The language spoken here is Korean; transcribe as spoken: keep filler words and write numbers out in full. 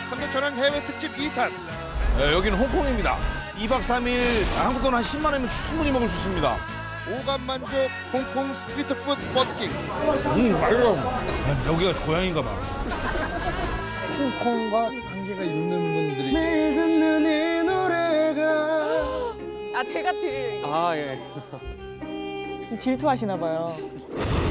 삼천천왕 해외 특집 이 탄. 네, 여기는 홍콩입니다. 이 박 삼 일 한국 돈 한 십만 원이면 충분히 먹을 수 있습니다. 오감 만족 홍콩 스트리트 푸드 버스킹. 음, 맛있어. 아, 여기가 고향인가 봐. 홍콩과 관계가 있는 분들이 매일 듣는 이 노래가. 아 제가 드릴. 아 예. 좀 질투하시나 봐요.